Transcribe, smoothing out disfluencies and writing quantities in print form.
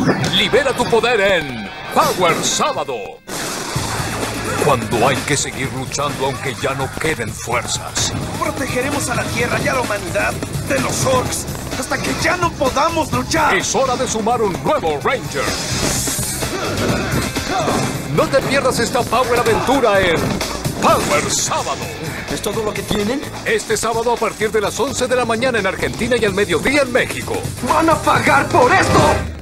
Libera tu poder en Power Sábado. Cuando hay que seguir luchando aunque ya no queden fuerzas. Protegeremos a la Tierra y a la humanidad de los Orcs hasta que ya no podamos luchar. Es hora de sumar un nuevo Ranger. No te pierdas esta Power Aventura en Power Sábado. ¿Es todo lo que tienen? Este sábado a partir de las 11 de la mañana en Argentina y al mediodía en México. ¡Van a pagar por esto!